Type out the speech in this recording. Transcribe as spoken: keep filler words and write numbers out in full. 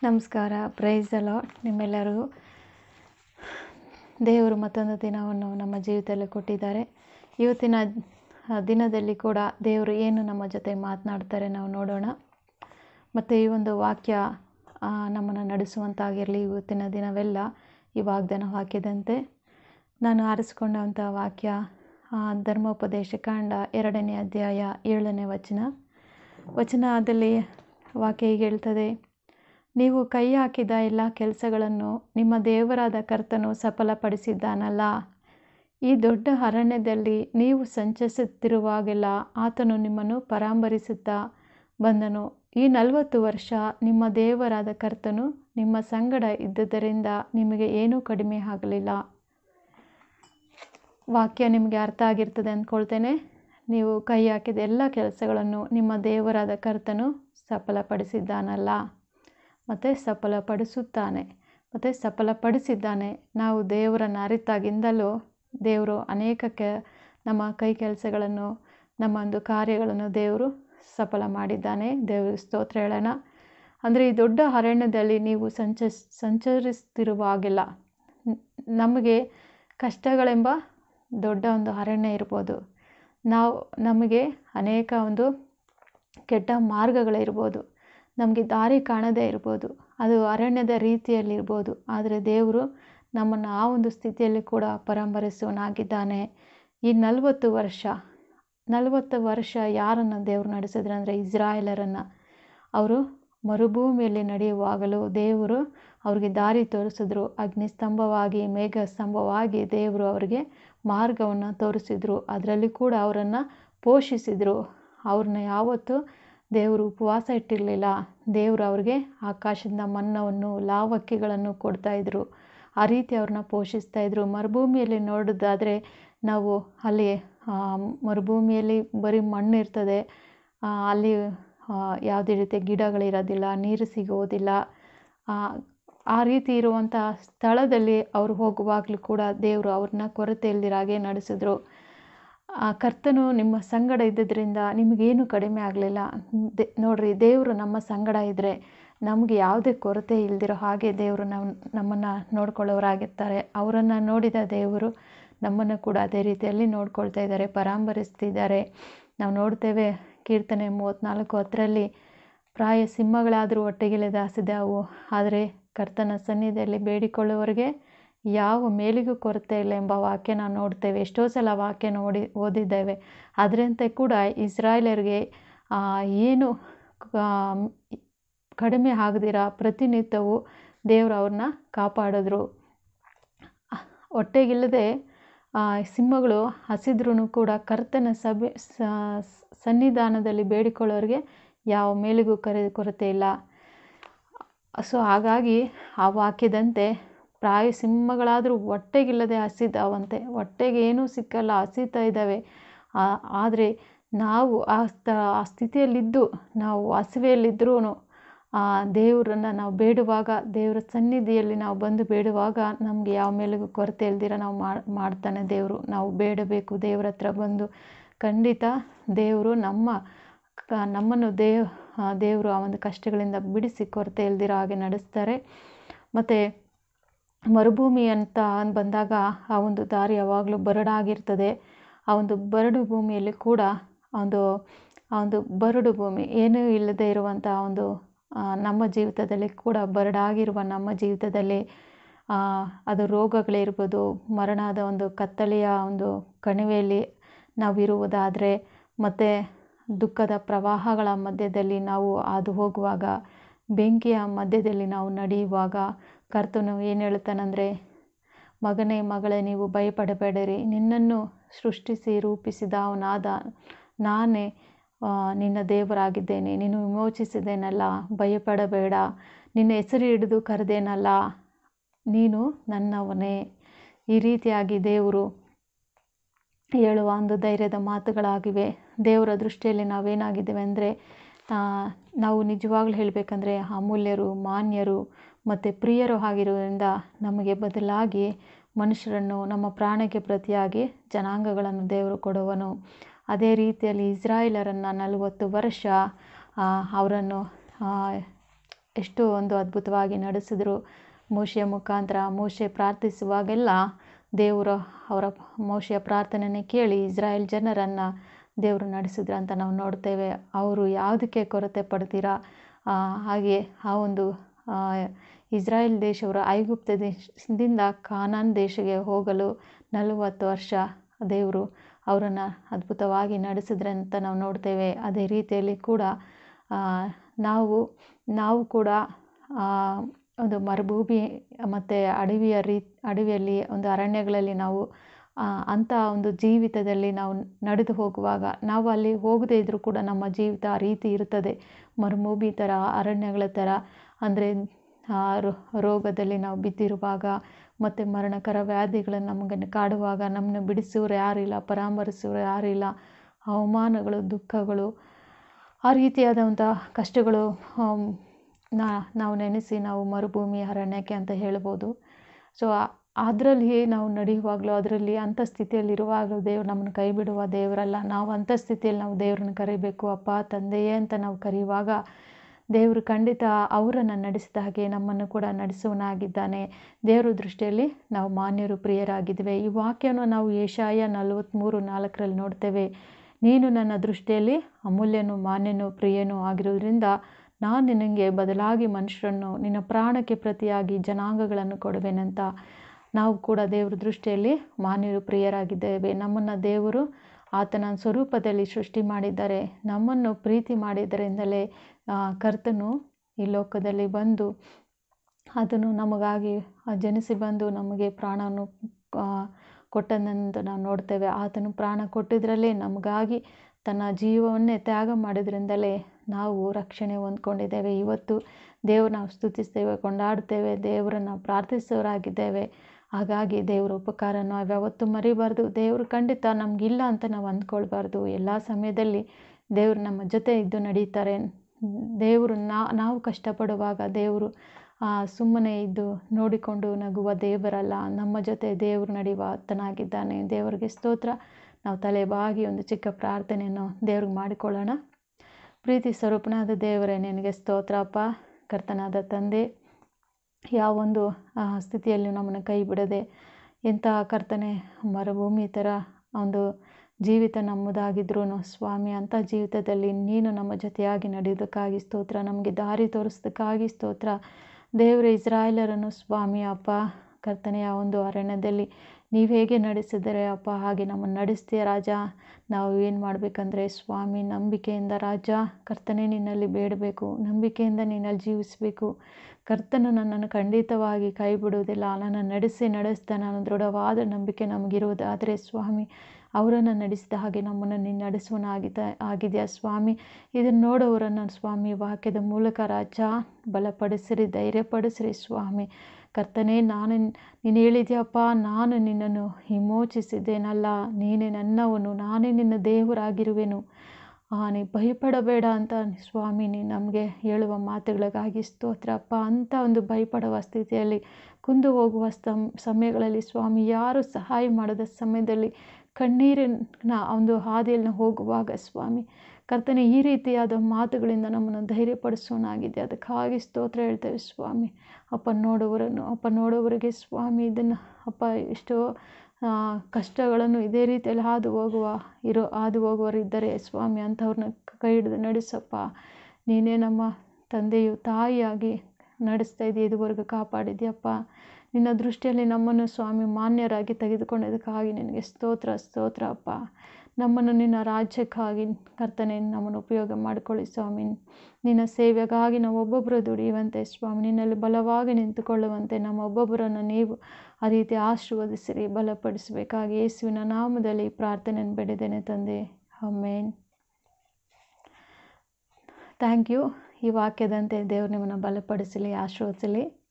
ನಮಸ್ಕಾರ. Praise the lord. ನಿಮ್ಮೆಲ್ಲರಿಗೂ ದೇವರು ಮತ್ತೊಂದು ದಿನವನ್ನು ನಮ್ಮ ಜೀವಿತದಲ್ಲಿ ಕೊಟ್ಟಿದ್ದಾರೆ. ಇವತ್ತಿನ ದಿನದಲ್ಲಿ ಕೂಡ ದೇವರು ಏನು ನಮ್ಮ ಜೊತೆ ಮಾತನಾಡ್ತಾರೆ ನಾವು ನೋಡೋಣ. ಮತ್ತು ಈ ಒಂದು ವಾಕ್ಯ ನಮ್ಮನ್ನು ನಡೆಸುವಂತಾಗಿರಲಿ. ಇವತ್ತಿನ ದಿನವೆಲ್ಲ ಈ ವಾಗ್ದಾನ ವಾಕ್ಯದಂತೆ ನಾನು ಆರಿಸಿಕೊಂಡಂಥ ವಾಕ್ಯ ಧರ್ಮೋಪದೇಶ ಕಾಂಡ ಎರಡನೇ ಅಧ್ಯಾಯ ಏಳನೇ ವಚನ ವಚನದಲ್ಲಿ ವಾಕ್ಯ ಹೀಗೆ ಹೇಳ್ತದೆ: ನೀವು ಕೈ ಹಾಕಿದ ಎಲ್ಲ ಕೆಲಸಗಳನ್ನು ನಿಮ್ಮ ದೇವರಾದ ಕರ್ತನು ಸಫಲಪಡಿಸಿದ್ದಾನಲ್ಲ. ಈ ದೊಡ್ಡ ಅರಣ್ಯದಲ್ಲಿ ನೀವು ಸಂಚರಿಸುತ್ತಿರುವಾಗೆಲ್ಲ ಆತನು ನಿಮ್ಮನ್ನು ಪರಾಂಬರಿಸುತ್ತಾ ಬಂದನು. ಈ ನಲವತ್ತು ವರ್ಷ ನಿಮ್ಮ ದೇವರಾದ ಕರ್ತನು ನಿಮ್ಮ ಸಂಗಡ ಇದ್ದುದರಿಂದ ನಿಮಗೆ ಏನೂ ಕಡಿಮೆ ಆಗಲಿಲ್ಲ. ವಾಕ್ಯ ನಿಮಗೆ ಅರ್ಥ ಆಗಿರ್ತದೆ ಅಂದ್ಕೊಳ್ತೇನೆ. ನೀವು ಕೈ ಹಾಕಿದ ಎಲ್ಲ ಕೆಲಸಗಳನ್ನು ನಿಮ್ಮ ದೇವರಾದ ಕರ್ತನು ಸಫಲಪಡಿಸಿದ್ದಾನಲ್ಲ, ಮತ್ತು ಸಫಲಪಡಿಸುತ್ತಾನೆ, ಮತ್ತು ಸಫಲಪಡಿಸಿದ್ದಾನೆ. ನಾವು ದೇವರನ್ನು ಅರಿತಾಗಿಂದಲೂ ದೇವರು ಅನೇಕ ಕೆ ನಮ್ಮ ಕೈ ಕೆಲಸಗಳನ್ನು, ನಮ್ಮ ಒಂದು ಕಾರ್ಯಗಳನ್ನು ದೇವರು ಸಫಲ ಮಾಡಿದ್ದಾನೆ. ದೇವರು ಸ್ತೋತ್ರ ಹೇಳೋಣ. ಅಂದರೆ ಈ ದೊಡ್ಡ ಅರಣ್ಯದಲ್ಲಿ ನೀವು ಸಂಚ ಸಂಚರಿಸ್ತಿರುವಾಗೆಲ್ಲ ನಮಗೆ ಕಷ್ಟಗಳೆಂಬ ದೊಡ್ಡ ಒಂದು ಅರಣ್ಯ ಇರ್ಬೋದು. ನಾವು ನಮಗೆ ಅನೇಕ ಒಂದು ಕೆಟ್ಟ ಮಾರ್ಗಗಳಿರ್ಬೋದು, ನಮಗೆ ದಾರಿ ಕಾಣದೇ ಇರ್ಬೋದು, ಅದು ಅರಣ್ಯದ ರೀತಿಯಲ್ಲಿರ್ಬೋದು. ಆದರೆ ದೇವರು ನಮ್ಮನ್ನು ಆ ಒಂದು ಸ್ಥಿತಿಯಲ್ಲಿ ಕೂಡ ಪರಾಂಬರಿಸುವನಾಗಿದ್ದಾನೆ. ಈ ನಲವತ್ತು ವರ್ಷ ನಲವತ್ತು ವರ್ಷ ಯಾರನ್ನು ದೇವರು ನಡೆಸಿದ್ರು ಅಂದರೆ ಇಸ್ರಾಯೇಲರನ್ನು. ಅವರು ಮರುಭೂಮಿಯಲ್ಲಿ ನಡೆಯುವಾಗಲೂ ದೇವರು ಅವ್ರಿಗೆ ದಾರಿ ತೋರಿಸಿದ್ರು. ಅಗ್ನಿಸ್ತಂಭವಾಗಿ, ಮೇಘ ಸ್ತಂಭವಾಗಿ ದೇವರು ಅವರಿಗೆ ಮಾರ್ಗವನ್ನು ತೋರಿಸಿದ್ರು. ಅದರಲ್ಲಿ ಕೂಡ ಅವರನ್ನು ಪೋಷಿಸಿದರು. ಅವ್ರನ್ನ ಯಾವತ್ತೂ ದೇವರು ಉಪವಾಸ ಇಟ್ಟಿರಲಿಲ್ಲ. ದೇವರು ಅವ್ರಿಗೆ ಆಕಾಶದಿಂದ ಮನ್ನವನ್ನು, ಲಾವಕ್ಕಿಗಳನ್ನು ಕೊಡ್ತಾಯಿದ್ರು. ಆ ರೀತಿ ಅವ್ರನ್ನ ಪೋಷಿಸ್ತಾಯಿದ್ರು. ಮರುಭೂಮಿಯಲ್ಲಿ ನೋಡೋದಾದರೆ ನಾವು ಅಲ್ಲಿ ಮರುಭೂಮಿಯಲ್ಲಿ ಬರೀ ಮಣ್ಣು ಇರ್ತದೆ. ಅಲ್ಲಿ ಯಾವುದೇ ರೀತಿಯ ಗಿಡಗಳಿರೋದಿಲ್ಲ, ನೀರು ಸಿಗೋದಿಲ್ಲ. ಆ ರೀತಿ ಇರುವಂಥ ಸ್ಥಳದಲ್ಲಿ ಅವರು ಹೋಗುವಾಗಲೂ ಕೂಡ ದೇವರು ಅವ್ರನ್ನ ಕೊರತೆ ಇಲ್ದಿರ ಹಾಗೆ ನಡೆಸಿದ್ರು. ಆ ಕರ್ತನು ನಿಮ್ಮ ಸಂಗಡ ಇದ್ದಿದ್ದರಿಂದ ನಿಮಗೇನು ಕಡಿಮೆ ಆಗಲಿಲ್ಲ. ದೇ ನೋಡ್ರಿ, ದೇವರು ನಮ್ಮ ಸಂಗಡ ಇದ್ದರೆ ನಮಗೆ ಯಾವುದೇ ಕೊರತೆ ಇಲ್ದಿರೋ ಹಾಗೆ ದೇವರು ನಾವು ನಮ್ಮನ್ನು ನೋಡ್ಕೊಳ್ಳೋರಾಗಿರ್ತಾರೆ. ಅವರನ್ನು ನೋಡಿದ ದೇವರು ನಮ್ಮನ್ನು ಕೂಡ ಅದೇ ರೀತಿಯಲ್ಲಿ ನೋಡ್ಕೊಳ್ತಾ ಇದ್ದಾರೆ, ಪರಾಂಬರಿಸ್ತಿದ್ದಾರೆ. ನಾವು ನೋಡ್ತೇವೆ ಕೀರ್ತನೆ ಮೂವತ್ತ್ನಾಲ್ಕು ಹತ್ತರಲ್ಲಿ, ಪ್ರಾಯ ಸಿಂಹಗಳಾದರೂ ಹೊಟ್ಟೆಗಿಲ್ಲದೆ ಹಸಿದಾವು, ಆದರೆ ಕರ್ತನ ಸನ್ನಿಧಿಯಲ್ಲಿ ಬೇಡಿಕೊಳ್ಳುವವರಿಗೆ ಯಾವ ಮೇಲಿಗೂ ಕೊರತೆ ಇಲ್ಲ ಎಂಬ ವಾಕ್ಯ ನಾವು ನೋಡ್ತೇವೆ. ಎಷ್ಟೋ ಸಲ ವಾಕ್ಯ ನೋಡಿ ಓದಿದ್ದೇವೆ. ಅದರಂತೆ ಕೂಡ ಇಸ್ರಾಯೇಲರಿಗೆ ಏನು ಕಡಿಮೆ ಆಗದಿರ ಪ್ರತಿನಿತ್ಯವೂ ದೇವರು ಅವ್ರನ್ನ ಕಾಪಾಡಿದ್ರು. ಹೊಟ್ಟೆಗಿಲ್ಲದೆ ಸಿಂಹಗಳು ಹಸಿದ್ರೂ ಕೂಡ ಕರ್ತನ ಸಭೆ ಸನ್ನಿಧಾನದಲ್ಲಿ ಬೇಡಿಕೊಳ್ಳೋರಿಗೆ ಯಾವ ಮೇಲಿಗೂ ಕರೆ ಕೊರತೆ ಇಲ್ಲ. ಸೊ ಹಾಗಾಗಿ ಆ ವಾಕ್ಯದಂತೆ ಪ್ರಾಯ ಸಿಂಹಗಳಾದರೂ ಹೊಟ್ಟೆಗಿಲ್ಲದೆ ಹಸಿದಾವಂತೆ. ಹೊಟ್ಟೆಗೆ ಏನೂ ಸಿಕ್ಕಲ್ಲ, ಹಸಿತಾ ಇದ್ದಾವೆ. ಆದರೆ ನಾವು ಆ ಸ್ಥ ಆ ಸ್ಥಿತಿಯಲ್ಲಿದ್ದು ನಾವು ಹಸಿವೆಯಲ್ಲಿದ್ದರೂ ಆ ದೇವರನ್ನು ನಾವು ಬೇಡುವಾಗ, ದೇವರ ಸನ್ನಿಧಿಯಲ್ಲಿ ನಾವು ಬಂದು ಬೇಡುವಾಗ ನಮಗೆ ಯಾವ ಮೇಲಿಗೂ ಕೊರತೆ ಇಲ್ದಿರ ನಾವು ಮಾಡ್ತಾನೆ ದೇವರು. ನಾವು ಬೇಡಬೇಕು ದೇವರ ಹತ್ರ ಬಂದು. ಖಂಡಿತ ದೇವರು ನಮ್ಮ ನಮ್ಮನ್ನು ದೇವ್ ದೇವರು ಆ ಒಂದು ಕಷ್ಟಗಳಿಂದ ಬಿಡಿಸಿ ಕೊರತೆ ಇಲ್ದಿರೋ ಹಾಗೆ ನಡೆಸ್ತಾರೆ. ಮತ್ತು ಮರುಭೂಮಿ ಅಂತ ಬಂದಾಗ ಆ ಒಂದು ದಾರಿ ಯಾವಾಗಲೂ ಬರಡಾಗಿರ್ತದೆ. ಆ ಒಂದು ಬರಡು ಭೂಮಿಯಲ್ಲಿ ಕೂಡ ಒಂದು ಆ ಒಂದು ಬರಡು ಭೂಮಿ ಏನೂ ಇಲ್ಲದೆ ಇರುವಂಥ ಒಂದು ನಮ್ಮ ಜೀವಿತದಲ್ಲಿ ಕೂಡ ಬರಡಾಗಿರುವ ನಮ್ಮ ಜೀವಿತದಲ್ಲಿ ಅದು ರೋಗಗಳಿರ್ಬೋದು, ಮರಣದ ಒಂದು ಕತ್ತಲೆಯ ಒಂದು ಕಣಿವೆಯಲ್ಲಿ ನಾವಿರುವುದಾದರೆ, ಮತ್ತು ದುಃಖದ ಪ್ರವಾಹಗಳ ಮಧ್ಯದಲ್ಲಿ ನಾವು ಹಾದು ಹೋಗುವಾಗ, ಬೆಂಕಿಯ ಮಧ್ಯದಲ್ಲಿ ನಾವು ನಡೆಯುವಾಗ ಕರ್ತನು ಏನು ಹೇಳ್ತಾನಂದರೆ, ಮಗನೇ ಮಗಳೇ ನೀವು ಭಯಪಡಬೇಡಿರಿ, ನಿನ್ನನ್ನು ಸೃಷ್ಟಿಸಿ ರೂಪಿಸಿದ ಅವನಾದ ನಾನೇ ನಿನ್ನ ದೇವರಾಗಿದ್ದೇನೆ, ನೀನು ವಿಮೋಚಿಸಿದ್ದೇನಲ್ಲ, ಭಯಪಡಬೇಡ, ನಿನ್ನ ಹೆಸರು ಹಿಡಿದು ಕರೆದೇನಲ್ಲ, ನೀನು ನನ್ನವನೇ. ಈ ರೀತಿಯಾಗಿ ದೇವರು ಹೇಳುವ ಒಂದು ಧೈರ್ಯದ ಮಾತುಗಳಾಗಿವೆ. ದೇವರ ದೃಷ್ಟಿಯಲ್ಲಿ ನಾವೇನಾಗಿದ್ದೇವೆ ಅಂದರೆ, ನಾವು ನಿಜವಾಗ್ಲೂ ಹೇಳಬೇಕಂದ್ರೆ ಅಮೂಲ್ಯರು, ಮಾನ್ಯರು ಮತ್ತು ಪ್ರಿಯರು ಆಗಿರುವುದರಿಂದ ನಮಗೆ ಬದಲಾಗಿ ಮನುಷ್ಯರನ್ನು ನಮ್ಮ ಪ್ರಾಣಕ್ಕೆ ಪ್ರತಿಯಾಗಿ ಜನಾಂಗಗಳನ್ನು ದೇವರು ಕೊಡುವನು. ಅದೇ ರೀತಿಯಲ್ಲಿ ಇಸ್ರಾಯೇಲರನ್ನು ನಲವತ್ತು ವರ್ಷ ಅವರನ್ನು ಎಷ್ಟು ಒಂದು ಅದ್ಭುತವಾಗಿ ನಡೆಸಿದ್ರು. ಮೋಶೆಯ ಮುಖಾಂತರ ಮೋಶೆ ಪ್ರಾರ್ಥಿಸುವಾಗೆಲ್ಲ ದೇವರು ಅವರ ಮೋಶೆಯ ಪ್ರಾರ್ಥನೆಯನ್ನು ಕೇಳಿ ಇಸ್ರಾಯೇಲ್ ಜನರನ್ನು ದೇವರು ನಡೆಸಿದ್ರು ಅಂತ ನಾವು ನೋಡ್ತೇವೆ. ಅವರು ಯಾವುದಕ್ಕೆ ಕೊರತೆ ಪಡ್ತೀರ, ಹಾಗೆ ಆ ಒಂದು ಇಸ್ರಾಯೇಲ್ ದೇಶವರು ಐಗುಪ್ತ ದೇಶದಿಂದ ಕಾನಾನ್ ದೇಶಕ್ಕೆ ಹೋಗಲು ನಲವತ್ತು ವರ್ಷ ದೇವರು ಅವರನ್ನು ಅದ್ಭುತವಾಗಿ ನಡೆಸಿದ್ರಂತ ನಾವು ನೋಡ್ತೇವೆ. ಅದೇ ರೀತಿಯಲ್ಲಿ ಕೂಡ ನಾವು ನಾವು ಕೂಡ ಒಂದು ಮರುಭೂಮಿ ಮತ್ತು ಅಡವಿಯ ರೀ ಅಡವಿಯಲ್ಲಿ ಒಂದು ಅರಣ್ಯಗಳಲ್ಲಿ ನಾವು ಅಂಥ ಒಂದು ಜೀವಿತದಲ್ಲಿ ನಾವು ನಡೆದು ಹೋಗುವಾಗ, ನಾವು ಅಲ್ಲಿ ಹೋಗದೇ ಇದ್ದರೂ ಕೂಡ ನಮ್ಮ ಜೀವಿತ ಆ ರೀತಿ ಇರ್ತದೆ. ಮರುಭೂಮಿ ಥರ, ಅರಣ್ಯಗಳ ಥರ, ಅಂದರೆ ರೋಗದಲ್ಲಿ ನಾವು ಬಿದ್ದಿರುವಾಗ ಮತ್ತು ಮರಣಕರ ವ್ಯಾಧಿಗಳನ್ನು ನಮಗೆ ಕಾಡುವಾಗ ನಮ್ಮನ್ನು ಬಿಡಿಸೋರು ಯಾರಿಲ್ಲ, ಪರಾಮರಿಸೋರು ಯಾರಿಲ್ಲ, ಅವಮಾನಗಳು, ದುಃಖಗಳು, ಆ ರೀತಿಯಾದಂಥ ಕಷ್ಟಗಳು ನಾ ನಾವು ನೆನೆಸಿ ನಾವು ಮರುಭೂಮಿ ಅರಣ್ಯಕ್ಕೆ ಅಂತ ಹೇಳ್ಬೋದು. ಸೊ ಅದರಲ್ಲಿ ನಾವು ನಡೆಯುವಾಗಲೂ, ಅದರಲ್ಲಿ ಅಂಥ ಸ್ಥಿತಿಯಲ್ಲಿರುವಾಗಲೂ ದೇವ್ರು ನಮ್ಮನ್ನು ಕೈ ಬಿಡುವ ದೇವರಲ್ಲ. ನಾವು ಅಂಥ ಸ್ಥಿತಿಯಲ್ಲಿ ನಾವು ದೇವ್ರನ್ನ ಕರಿಬೇಕು. ಅಪ್ಪ ತಂದೆಯೇ ಅಂತ ನಾವು ಕರೆಯುವಾಗ ದೇವರು ಖಂಡಿತ ಅವರನ್ನು ನಡೆಸಿದ ಹಾಗೆ ನಮ್ಮನ್ನು ಕೂಡ ನಡೆಸುವನಾಗಿದ್ದಾನೆ. ದೇವರ ದೃಷ್ಟಿಯಲ್ಲಿ ನಾವು ಮಾನ್ಯರು, ಪ್ರಿಯರಾಗಿದ್ದೇವೆ. ಈ ವಾಕ್ಯವನ್ನು ನಾವು ಯೆಶಾಯ ನಲವತ್ತ್ಮೂರು ನಾಲ್ಕರಲ್ಲಿ ನೋಡ್ತೇವೆ. ನೀನು ನನ್ನ ದೃಷ್ಟಿಯಲ್ಲಿ ಅಮೂಲ್ಯನೂ ಮಾನ್ಯನೂ ಪ್ರಿಯನೂ ಆಗಿರುವುದರಿಂದ ನಾನು ನಿನಗೆ ಬದಲಾಗಿ ಮನುಷ್ಯರನ್ನು, ನಿನ್ನ ಪ್ರಾಣಕ್ಕೆ ಪ್ರತಿಯಾಗಿ ಜನಾಂಗಗಳನ್ನು ಕೊಡುವೆನಂತ. ನಾವು ಕೂಡ ದೇವರ ದೃಷ್ಟಿಯಲ್ಲಿ ಮಾನ್ಯರು, ಪ್ರಿಯರಾಗಿದ್ದೇವೆ. ನಮ್ಮನ್ನು ದೇವರು ಆತನ ಸ್ವರೂಪದಲ್ಲಿ ಸೃಷ್ಟಿ ಮಾಡಿದ್ದಾರೆ. ನಮ್ಮನ್ನು ಪ್ರೀತಿ ಮಾಡಿದ್ದರಿಂದಲೇ ಕರ್ತನು ಈ ಲೋಕದಲ್ಲಿ ಬಂದು ಅದನ್ನು ನಮಗಾಗಿ ಜನಿಸಿ ಬಂದು ನಮಗೆ ಪ್ರಾಣವನ್ನು ಕೊಟ್ಟನೆಂದು ನಾವು ನೋಡ್ತೇವೆ. ಆತನು ಪ್ರಾಣ ಕೊಟ್ಟಿದ್ದರಲ್ಲೇ ನಮಗಾಗಿ ತನ್ನ ಜೀವವನ್ನೇ ತ್ಯಾಗ ಮಾಡಿದ್ರಿಂದಲೇ ನಾವು ರಕ್ಷಣೆ ಹೊಂದ್ಕೊಂಡಿದ್ದೇವೆ. ಇವತ್ತು ದೇವ್ರನ್ನ ನಾವು ಸ್ತುತಿಸ್ತೇವೆ, ಕೊಂಡಾಡ್ತೇವೆ, ದೇವರನ್ನು ಪ್ರಾರ್ಥಿಸೋರಾಗಿದ್ದೇವೆ. ಹಾಗಾಗಿ ದೇವರ ಉಪಕಾರ ನಾವು ಯಾವತ್ತೂ ಮರಿಬಾರ್ದು. ದೇವರು ಖಂಡಿತ ನಮಗಿಲ್ಲ ಅಂತ ನಾವು ಅಂದ್ಕೊಳ್ಬಾರ್ದು. ಎಲ್ಲ ಸಮಯದಲ್ಲಿ ದೇವರು ನಮ್ಮ ಜೊತೆ ಇದ್ದು ನಡೀತಾರೆ. ದೇವರು ನಾವು ಕಷ್ಟಪಡುವಾಗ ದೇವರು ಸುಮ್ಮನೆ ಇದ್ದು ನೋಡಿಕೊಂಡು ನಗುವ ದೇವರಲ್ಲ. ನಮ್ಮ ಜೊತೆ ದೇವರು ನಡೆಯುವ ಆತನಾಗಿದ್ದಾನೆ. ದೇವರಿಗೆ ಸ್ತೋತ್ರ. ನಾವು ತಲೆ ಬಾಗಿ ಒಂದು ಚಿಕ್ಕ ಪ್ರಾರ್ಥನೆಯನ್ನು ದೇವ್ರಿಗೆ ಮಾಡಿಕೊಳ್ಳೋಣ. ಪ್ರೀತಿ ಸ್ವರೂಪನಾದ ದೇವರೇ, ನಿನಗೆ ಸ್ತೋತ್ರ ಅಪ್ಪ. ಕರ್ತನಾದ ತಂದೆ, ಯಾವೊಂದು ಸ್ಥಿತಿಯಲ್ಲಿ ನಮ್ಮನ್ನು ಕೈ ಬಿಡದೆ, ಎಂಥ ಕರ್ತನೆ ಮರುಭೂಮಿ ಥರ ಒಂದು ಜೀವಿತ ನಮ್ಮದಾಗಿದ್ರೂ ಸ್ವಾಮಿ, ಅಂಥ ಜೀವಿತದಲ್ಲಿ ನೀನು ನಮ್ಮ ಜೊತೆಯಾಗಿ ನಡೆಯೋದಕ್ಕಾಗಿ ಸ್ತೋತ್ರ. ನಮಗೆ ದಾರಿ ತೋರಿಸೋದಕ್ಕಾಗಿ ಸ್ತೋತ್ರ. ದೇವರ ಇಸ್ರಾಯೇಲರನ್ನು ಸ್ವಾಮಿ ಅಪ್ಪ ಕರ್ತನೆಯ ಒಂದು ಅರಣ್ಯದಲ್ಲಿ ನೀವು ಹೇಗೆ ನಡೆಸಿದರೆ ಅಪ್ಪ, ಹಾಗೆ ನಮ್ಮನ್ನು ನಡೆಸ್ತೀಯ ರಾಜ. ನಾವು ಏನು ಮಾಡಬೇಕಂದ್ರೆ ಸ್ವಾಮಿ, ನಂಬಿಕೆಯಿಂದ ರಾಜ ಕರ್ತನೆ ನಿನ್ನಲ್ಲಿ ಬೇಡಬೇಕು, ನಂಬಿಕೆಯಿಂದ ನಿನ್ನಲ್ಲಿ ಜೀವಿಸಬೇಕು. ಕರ್ತನು ನನ್ನನ್ನು ಖಂಡಿತವಾಗಿ ಕೈ ಬಿಡುವುದಿಲ್ಲ, ನನ್ನನ್ನು ನಡೆಸಿ ನಡೆಸ್ತಾನೆ ಅನ್ನೋ ದೃಢವಾದ ನಂಬಿಕೆ ನಮಗಿರುವುದಾದರೆ ಸ್ವಾಮಿ, ಅವರನ್ನು ನಡೆಸಿದ ಹಾಗೆ ನಮ್ಮನ್ನು ನೀನು ನಡೆಸುವನಾಗಿದ್ದ ಆಗಿದೆಯಾ ಸ್ವಾಮಿ. ಇದನ್ನು ನೋಡೋವರನ್ನು ಸ್ವಾಮಿ ವಾಕ್ಯದ ಮೂಲಕ ರಾಜ ಬಲಪಡಿಸಿರಿ, ಧೈರ್ಯಪಡಿಸಿರಿ ಸ್ವಾಮಿ. ಕರ್ತನೇ, ನಾನು ನೀನು ಹೇಳಿದ್ಯಪ್ಪ, ನಾನು ನಿನ್ನನ್ನು ವಿಮೋಚಿಸಿದ್ದೇನಲ್ಲ, ನೀನೇ ನನ್ನವನು, ನಾನೇ ನಿನ್ನ ದೇವರಾಗಿರುವೆನು, ನೀ ಭಯಪಡಬೇಡ ಅಂತ ಸ್ವಾಮಿ ನೀನು ನಮಗೆ ಹೇಳುವ ಮಾತುಗಳಿಗಾಗಿ ಸ್ತೋತ್ರಪ್ಪ. ಅಂಥ ಒಂದು ಭಯಪಡುವ ಸ್ಥಿತಿಯಲ್ಲಿ, ಕುಂದು ಹೋಗುವ ಸಮಯಗಳಲ್ಲಿ ಸ್ವಾಮಿ, ಯಾರು ಸಹಾಯ ಮಾಡದ ಸಮಯದಲ್ಲಿ, ಕಣ್ಣೀರಿನ ಒಂದು ಹಾದಿಯಲ್ಲಿ ಹೋಗುವಾಗ ಸ್ವಾಮಿ ಕರ್ತನೆ, ಈ ರೀತಿಯಾದ ಮಾತುಗಳಿಂದ ನಮ್ಮನ್ನು ಧೈರ್ಯಪಡಿಸೋನಾಗಿದೆ. ಅದಕ್ಕಾಗಿ ಸ್ತೋತ್ರ ಹೇಳ್ತೇವೆ ಸ್ವಾಮಿ. ಅಪ್ಪ ನೋಡುವರನ್ನು ಅಪ್ಪ ನೋಡುವವರಿಗೆ ಸ್ವಾಮಿ ಇದನ್ನು ಅಪ್ಪ ಎಷ್ಟೋ ಕಷ್ಟಗಳನ್ನು ಇದೇ ರೀತಿಯಲ್ಲಿ ಹಾದು ಹೋಗುವ ಇರೋ ಹಾದು ಹೋಗುವವರಿದ್ದರೆ ಸ್ವಾಮಿ, ಅಂಥವ್ರನ್ನ ಕೈ ಹಿಡಿದು ನಡೆಸಪ್ಪ. ನೀನೇ ನಮ್ಮ ತಂದೆಯು ತಾಯಿಯಾಗಿ ನಡೆಸ್ತಾ ಇದೆಯಾ, ಇದುವರೆಗೂ ಕಾಪಾಡಿದ್ಯಪ್ಪ. ನಿನ್ನ ದೃಷ್ಟಿಯಲ್ಲಿ ನಮ್ಮನ್ನು ಸ್ವಾಮಿ ಮಾನ್ಯರಾಗಿ ತೆಗೆದುಕೊಂಡಿದ್ದಕ್ಕಾಗಿ ನಿನಗೆ ಸ್ತೋತ್ರ ಸ್ತೋತ್ರ ಅಪ್ಪ. ನಮ್ಮನ್ನು ನಿನ್ನ ರಾಜ್ಯಕ್ಕಾಗಿ ಕರ್ತನೆ ನಮ್ಮನ್ನು ಉಪಯೋಗ ಮಾಡಿಕೊಳ್ಳಿ ಸ್ವಾಮಿ. ನಿನ್ನ ಸೇವೆಗಾಗಿ ನಾವು ಒಬ್ಬೊಬ್ಬರು ದುಡಿಯುವಂತೆ ಸ್ವಾಮಿ, ನಿನ್ನಲ್ಲಿ ಬಲವಾಗಿ ನಿಂತುಕೊಳ್ಳುವಂತೆ ನಮ್ಮ ಒಬ್ಬೊಬ್ಬರನ್ನು ನೀವು ಆ ರೀತಿ ಆಶೀರ್ವದಿಸಿರಿ, ಬಲಪಡಿಸಬೇಕಾಗಿ ಯೇಸುವಿನ ನಾಮದಲ್ಲಿ ಪ್ರಾರ್ಥನೆಯನ್ನು ಬೇಡಿದ್ದೇನೆ ತಂದೆ, ಆಮೆನ್. Thank you. ಈ ವಾಕ್ಯದಂತೆ ದೇವರು ನಿಮ್ಮನ್ನು ಬಲಪಡಿಸಲಿ, ಆಶೀರ್ವದಿಸಲಿ.